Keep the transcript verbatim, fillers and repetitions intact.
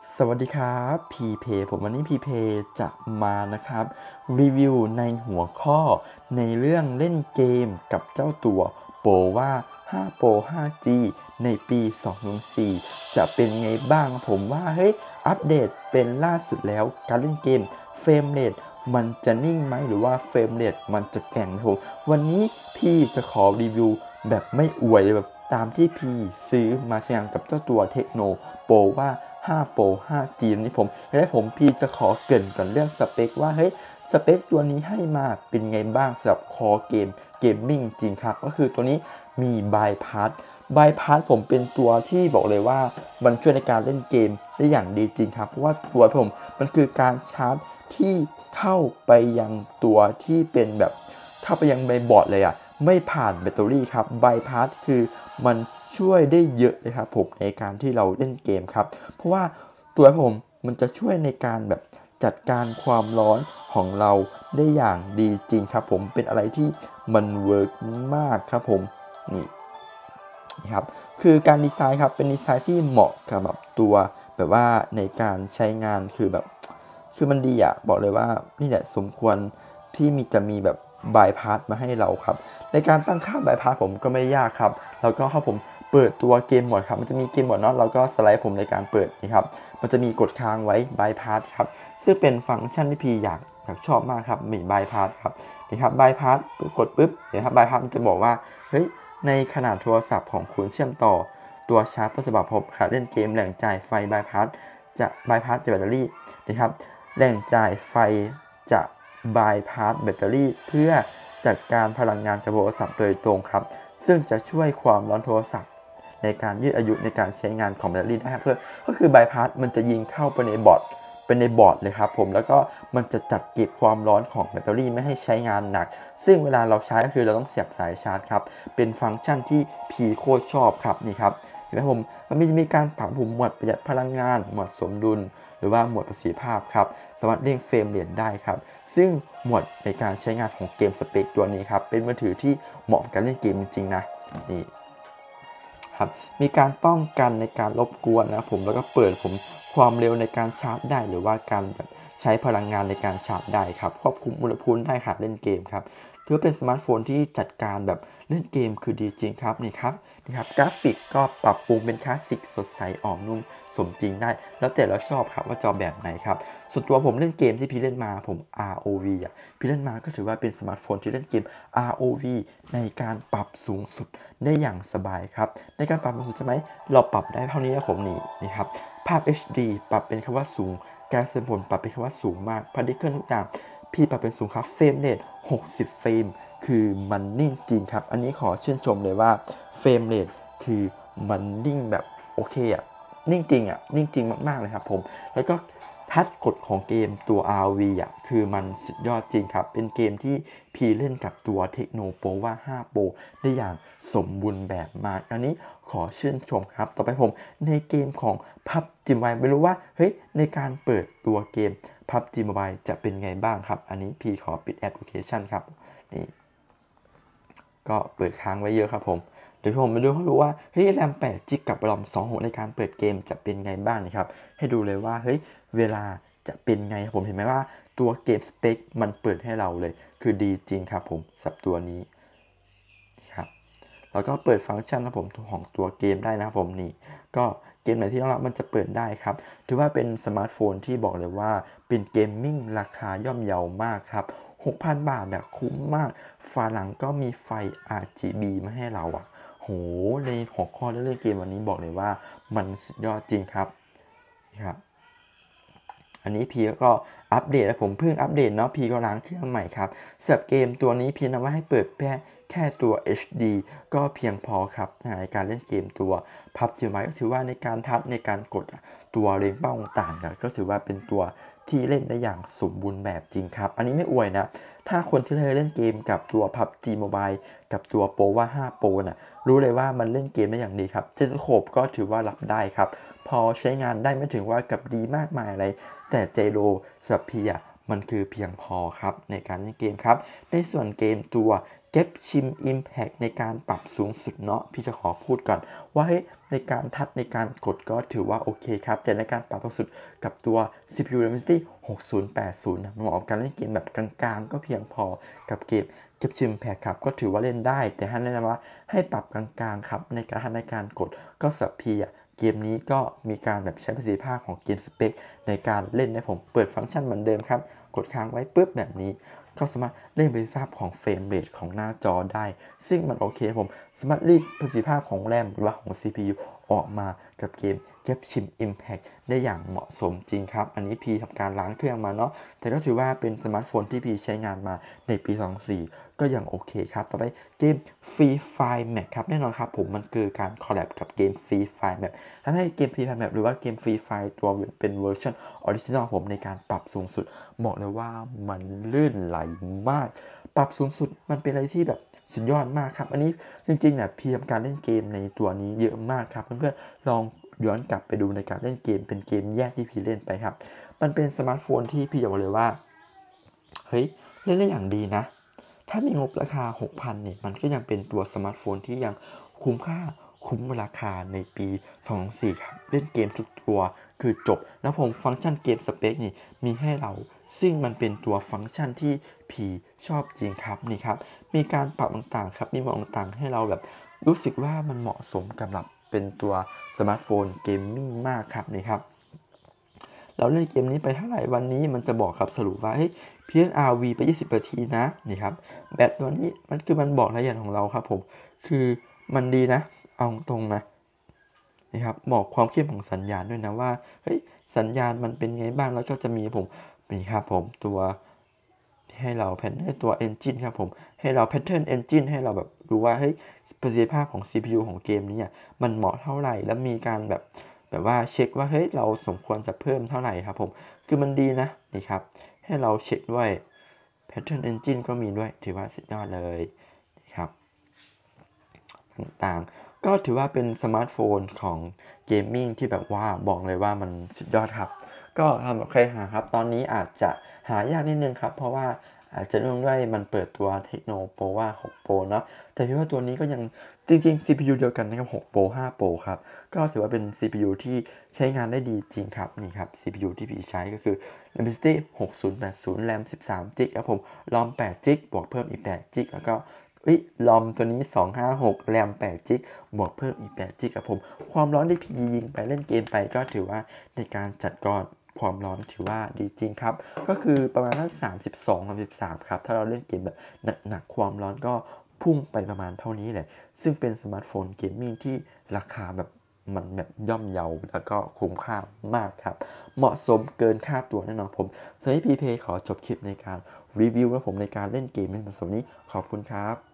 สวัสดีครับพีเพผมวันนี้พีเพจะมานะครับรีวิวในหัวข้อในเรื่องเล่นเกมกับเจ้าตัวโปว่าห้า Pro ห้า จี ในปี สองพันยี่สิบสี่ จะเป็นไงบ้างผมว่าเฮ้ยอัปเดตเป็นล่าสุดแล้วการเล่นเกมเฟรมเรทมันจะนิ่งไหมหรือว่าเฟรมเรทมันจะแกร่งผมวันนี้พี่จะขอรีวิวแบบไม่อวยเลยแบบตามที่พี่ซื้อมาใช้งานกับเจ้าตัวเทคโนโปว่าห้า Pro ห้า จี นี่ผมและผมพี่จะขอเกริ่นก่อนเรื่องสเปคว่าเฮ้ยสเปคตัวนี้ให้มาเป็นไงบ้างสำหรับคอเกมเกมมิ่งจริงครับก็คือตัวนี้มีบายพาสบายพาสผมเป็นตัวที่บอกเลยว่ามันช่วยในการเล่นเกมได้อย่างดีจริงครับเพราะว่าตัวผมมันคือการชาร์จที่เข้าไปยังตัวที่เป็นแบบเข้าไปยังไบบอร์ดเลยอ่ะไม่ผ่านแบตเตอรี่ครับบายพาสคือมันช่วยได้เยอะเลยครับผมในการที่เราเล่นเกมครับเพราะว่าตัวผมมันจะช่วยในการแบบจัดการความร้อนของเราได้อย่างดีจริงครับผมเป็นอะไรที่มันเวิร์กมากครับผมนี่นี่ครับคือการดีไซน์ครับเป็นดีไซน์ที่เหมาะกับแบบตัวแบบว่าในการใช้งานคือแบบคือมันดีอะบอกเลยว่านี่แหละสมควรที่มีจะมีแบบบายพาสมาให้เราครับในการสร้างค่าบายพาสผมก็ไม่ได้ยากครับแล้วก็ถ้าผมเปิดตัวเกมโหมดครับมันจะมีเกมโหมดเนาะเราก็สไลด์ผมในการเปิดนี่ครับมันจะมีกดค้างไว้บายพาสครับซึ่งเป็นฟังก์ชันที่พี่อยากอยากชอบมากครับมีบายพาสครับนี่ครับบายพาสกดปุ๊บเดี๋ยวครับบายพาสมันจะบอกว่าเฮ้ยในขนาดโทรศัพท์ของคุณเชื่อมต่อตัวชาร์จต้นฉบับผมครับเล่นเกมแหล่งจ่ายไฟบายพาสจะบายพาสจากแบตเตอรี่นะครับแหล่งจ่ายไฟจะบายพาสแบตเตอรี่เพื่อจัดการพลังงานจากโทรศัพท์โดยตรงครับซึ่งจะช่วยความร้อนโทรศัพท์ในการยืดอายุในการใช้งานของแบตเตอรี่ได้เพื่อก็คือบายพาสมันจะยิงเข้าไปในบอร์ดเป็นในบอร์ดเลยครับผมแล้วก็มันจะจัดเก็บความร้อนของแบตเตอรี่ไม่ให้ใช้งานหนักซึ่งเวลาเราใช้ก็คือเราต้องเสียบสายชาร์จครับเป็นฟังก์ชันที่พีโคตรชอบครับนี่ครับเห็นไหมผมมันจะมีการปรับปุ่มหมวดประหยัดพลังงานหมวดสมดุลหรือว่าหมวดประสิทธิภาพครับสามารถเร่งเฟรมเรทได้ครับซึ่งหมวดในการใช้งานของเกมสเปคตัวนี้ครับเป็นมือถือที่เหมาะกับการเล่นเกมจริงๆนะนี่ครับมีการป้องกันในการรบกวนนะผมแล้วก็เปิดผมความเร็วในการชาร์จได้หรือว่าการแบบใช้พลังงานในการชาร์จได้ครับควบคุมอุณหภูมิได้หากเล่นเกมครับถือเป็นสมาร์ทโฟนที่จัดการแบบเล่นเกมคือดีจริงครับนี่ครับนี่ครับกราฟิกก็ปรับปรุงเป็นคลาสสิกสดใสอ่อนนุ่มสมจริงได้แล้วแต่เราชอบครับว่าจอแบบไหนครับส่วนตัวผมเล่นเกมที่พี่เล่นมาผม อาร์ โอ วี อ่ะพี่เล่นมาก็ถือว่าเป็นสมาร์ทโฟนที่เล่นเกม อาร์ โอ วี ในการปรับสูงสุดได้อย่างสบายครับในการปรับสูงสุดใช่ไหมเราปรับได้เท่านี้นะผมนี่นี่ครับภาพ เอช ดี ปรับเป็นคำว่าสูงการแสดงผลปรับเป็นคำว่าสูงมากพาร์ติเคิลทุกอย่างพี่ปรับเป็นสูงครับเฟรมเรทหกสิบเฟรมคือมันนิ่งจริงครับอันนี้ขอชื่นชมเลยว่าเฟรมเรทคือมันนิ่งแบบโอเคอ่ะนิ่งจริงอ่ะนิ่งจริงมากๆเลยครับผมแล้วก็ทัชกดของเกมตัว อาร์ โอ วี อ่ะคือมันสุดยอดจริงครับเป็นเกมที่พี่เล่นกับตัวเทคโนโปว่าห้า Pro ได้อย่างสมบูรณ์แบบมากอันนี้ขอชื่นชมครับต่อไปผมในเกมของ พับจี Mobile ไม่รู้ว่าเฮ้ยในการเปิดตัวเกม พับจี Mobile จะเป็นไงบ้างครับอันนี้พี่ขอปิดแอปพลิเคชันครับนี่ก็เปิดค้างไว้เยอะครับผมเดี๋ยวผมมาดูให้ดูว่าเฮ้ยแรมแปดจิกกับรอมสองหกในการเปิดเกมจะเป็นไงบ้างนะครับให้ดูเลยว่าเฮ้ยเวลาจะเป็นไงผมเห็นไหมว่าตัวเกมสเปคมันเปิดให้เราเลยคือดีจริงครับผมสับตัวนี้ครับแล้วก็เปิดฟังก์ชันนะผมของตัวเกมได้นะครับผมนี่ก็เกมไหนที่ต้องรับมันจะเปิดได้ครับถือว่าเป็นสมาร์ทโฟนที่บอกเลยว่าเป็นเกมมิ่งราคาย่อมเยาวมากครับหกพัน บาทอะคุ้มมากฝาหลังก็มีไฟ อาร์ จี บี มาให้เราอะโหในหัวข้อเรื่องเกมวันนี้บอกเลยว่ามันสุดยอดจริงครับครับอันนี้พีก็อัปเดตแล้วผมเพิ่งอัปเดตเนาะพีก็ล้างเครื่องใหม่ครับสำหรับเกมตัวนี้พีนำมาให้เปิดแค่แค่ตัว เอช ดี ก็เพียงพอครับในการเล่นเกมตัว พับจี Mobile ก็ถือว่าในการทัชในการกดตัวเล็งเป้าต่างๆก็ถือว่าเป็นตัวที่เล่นได้อย่างสมบูรณ์แบบจริงครับอันนี้ไม่อวยนะถ้าคนที่เคยเล่นเกมกับตัว พับจี Mobile กับตัวโปว่าห้า Pro น่ะรู้เลยว่ามันเล่นเกมได้อย่างดีครับเจสโคปก็ถือว่ารับได้ครับพอใช้งานได้ไม่ถึงว่ากับดีมากมายอะไรแต่เจโรสำหรับพี่อ่ะมันคือเพียงพอครับในการเล่นเกมครับในส่วนเกมตัวก็บชิม Impact ในการปรับสูงสุดเนาะพี่จะขอพูดก่อนว่าเฮ้ยในการทัชในการกดก็ถือว่าโอเคครับแต่ในการปรับสูงสุดกับตัว ซี พี ยู Dimensity หกศูนย์แปดศูนย์นะเหมาะกับการเล่นเกมแบบกลางๆก็เพียงพอกับเกมเก็บชิม Impact ครับก็ถือว่าเล่นได้แต่ท่านแนะนำว่าให้ปรับกลางๆครับในการในการกดก็สับพีอ่ะเกมนี้ก็มีการแบบใช้ประสิทธิภาพของเกมสเปคในการเล่นนะผมเปิดฟังก์ชันเหมือนเดิมครับกดค้างไว้ปุ๊บแบบนี้ก็สามารถเล่นประสิทธิภาพของเฟรมเรทของหน้าจอได้ซึ่งมันโอเคผมสามารถรีดประสิทธิภาพของแรมหรือว่าของ ซี พี ยู ออกมากับเกม Genshin Impact ได้อย่างเหมาะสมจริงครับอันนี้พีทำการล้างเครื่องมาเนาะแต่ก็ถือว่าเป็นสมาร์ทโฟนที่พีใช้งานมาในปีสองพันสี่ก็ยังโอเคครับต่อไปเกม Free Fire Map ครับแน่นอนครับผมมันคือการคอลแลบกับเกม Free Fire Map ทำให้เกม Free Fire Map หรือว่าเกม Free Fire ตัวเป็นเวอร์ชันออริจินอลผมในการปรับสูงสุดบอกเลยว่ามันลื่นไหลมากปรับสูงสุดมันเป็นอะไรที่แบบสุดยอดมากครับอันนี้จริงๆเนี่ยพีทำการเล่นเกมในตัวนี้เยอะมากครับเพื่อนๆลองย้อนกลับไปดูในการเล่นเกมเป็นเกมแยกที่พีเล่นไปครับมันเป็นสมาร์ทโฟนที่พี่บอกเลยว่าเฮ้ยเล่นได้อย่างดีนะถ้ามีงบราคา หกพัน เนี่ยมันก็ยังเป็นตัวสมาร์ทโฟนที่ยังคุ้มค่าคุ้มราคาในปีสองพันสี่ครับเล่นเกมทุกตัวคือจบแล้วผมฟังก์ชันเกมสเปคนี่มีให้เราซึ่งมันเป็นตัวฟังก์ชันที่พีชอบจริงครับนี่ครับมีการปรับต่างๆครับมีโหมดต่างๆให้เราแบบรู้สึกว่ามันเหมาะสมกับแบบเป็นตัวสมาร์ทโฟนเกมมิ่งมากครับนี่ครับเราเล่นเกมนี้ไปเท่าไหร่วันนี้มันจะบอกครับสรุปว่าเฮ้ย พี เอส อาร์ วี ไปยี่สิบนาทีนะนี่ครับแบตตัวนี้มันคือมันบอกรายละเอียดของเราครับผมคือมันดีนะเอาตรงนะนี่ครับบอกความเข้มของสัญญาณด้วยนะว่าเฮ้ยสัญญาณมันเป็นไงบ้างแล้วก็จะมีผมนี่ครับผมตัวให้เราแพทเทิร์นตัว Engine ครับผมให้เรา Pattern Engine ให้เราแบบดูว่าเฮ้ยประสิทธิภาพของ ซี พี ยู ของเกมนี้มันเหมาะเท่าไหร่แล้วมีการแบบแบบว่าเช็คว่าเฮ้ยเราสมควรจะเพิ่มเท่าไหร่ครับผมคือมันดีนะนี่ครับให้เราเช็คด้วย Pattern Engine ก็มีด้วยถือว่าสุดยอดเลยนะครับต่างๆก็ถือว่าเป็นสมาร์ทโฟนของเกมมิ่งที่แบบว่าบอกเลยว่ามันสุดยอดครับก็สำหรับใครหาครับตอนนี้อาจจะหายากนิดนึงครับเพราะว่าอาจจะเนื่องด้วยมันเปิดตัวเทคโนโปรว่าหก Pro เนาะแต่พี่ว่าตัวนี้ก็ยังจริงๆ ซี พี ยู เดียวกันนะครับหก Pro ห้า Pro ครับก็ถือว่าเป็น ซี พี ยู ที่ใช้งานได้ดีจริงครับนี่ครับ ซี พี ยู ที่พี่ใช้ก็คือ Dimensity หกศูนย์แปดศูนย์ แรม สิบสามจิกครับผม รอม แปดจิกบวกเพิ่มอีกแปดจิกแล้วก็เอ้ยรอมตัวนี้สองห้าหกแรมแปดจิกบวกเพิ่มอีกแปดจิกครับผมความร้อนที่พี่ยิงไปเล่นเกมไปก็ถือว่าในการจัดกรความร้อนถือว่าดีจริงครับก็คือประมาณสามสิบสอง สามสิบสามครับถ้าเราเล่นเกมแบบหนักๆความร้อนก็พุ่งไปประมาณเท่านี้แหละซึ่งเป็นสมาร์ทโฟนเกมมิ่งที่ราคาแบบมันแบบย่อมเยาแล้วก็คุ้มค่ามากครับเหมาะสมเกินค่าตัวแน่นอนผมสำหรับพีเพขอจบคลิปในการรีวิวและผมในการเล่นเกมในส่วนนี้ขอบคุณครับ